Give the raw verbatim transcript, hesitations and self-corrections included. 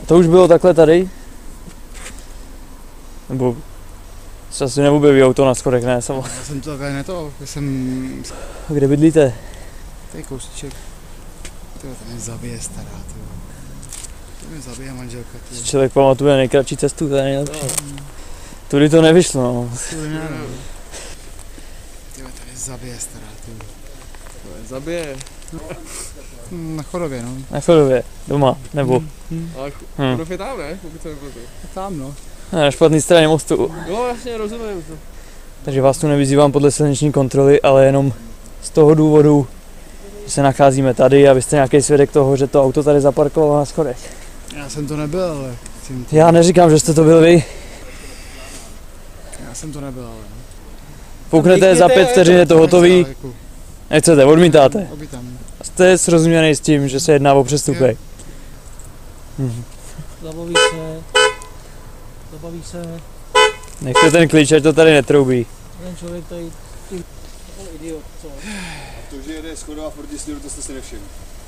to už bylo takhle tady? Nebo se asi neobjeví auto na schodech, ne? Samo. Já jsem to takhle ne to, já jsem... Kde bydlíte? Tady kousíček. Tyjo, to mě zabije stará, tyjo. To mě zabije manželka, tyjo. Člověk pamatuje nejkratší cestu, to je nejlepší. Tudy to nevyšlo, no. Tudy ne, no. Tyjo, to mě zabije stará, tyjo. Zabije. Na Chodově, no. Na Chodově, doma, nebo? Hmm. Hmm. Ale Hmm. Chodov je tam, ne? Pokud se nepletu. Tam, no. Na špatné straně mostu. Jo, jasně, rozumím to. Takže vás tu nevyzývám podle silniční kontroly, ale jenom z toho důvodu, že se nacházíme tady a vy jste nějaký svědek toho, že to auto tady zaparkovalo na schodech. Já jsem to nebyl, ale... To... Já neříkám, že jste to byl vy. Já jsem to nebyl, ale... Pouknete za pět vteřin, je to hotový. Nechcete, odmítáte. Odmítám. Jste srozuměný s tím, že se jedná o přestupek. Mhm. Zabaví se, zabaví se, Nechte ten klíč, ať to tady netroubí. ten člověk tady, ty, idiot, co? A to, že jede schodová Fordisty, to jste si nevšiml.